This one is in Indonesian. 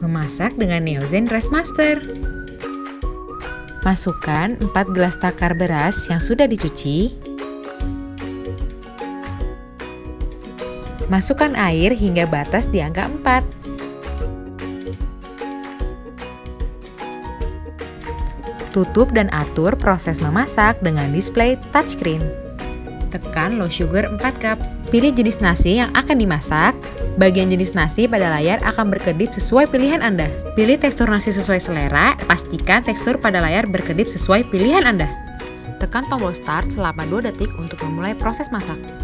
Memasak dengan Neozen Rice Master. Masukkan 4 gelas takar beras yang sudah dicuci. Masukkan air hingga batas di angka 4. Tutup dan atur proses memasak dengan display touchscreen. Tekan low sugar 4 cup. Pilih jenis nasi yang akan dimasak. Bagian jenis nasi pada layar akan berkedip sesuai pilihan Anda. Pilih tekstur nasi sesuai selera, pastikan tekstur pada layar berkedip sesuai pilihan Anda. Tekan tombol start selama 2 detik untuk memulai proses masak.